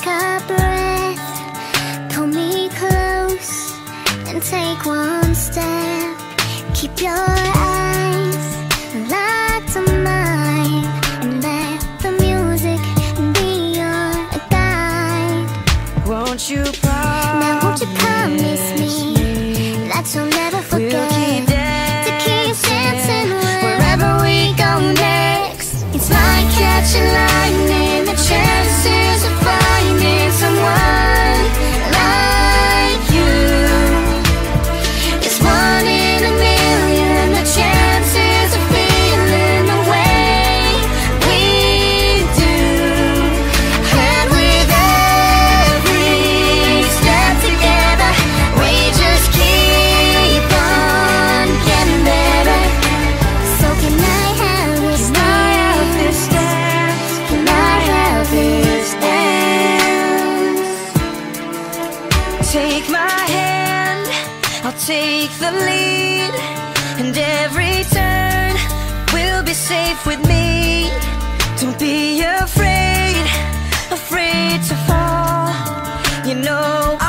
Take a breath, pull me close, and take one step. Keep your eyes locked on mine, and let the music be your guide. Won't you promise? Now won't you promise me that you'll never forget to keep dancing wherever we go next? It's like catching lightning, the chances of finding someone like you is 1 in a million. The chances of feeling the way we do, and with every step together, we just keep on getting better. So can I have this dance? Can I have this dance? Take my hand, I'll take the lead, and every turn will be safe with me. Don't be afraid, afraid to fall. You know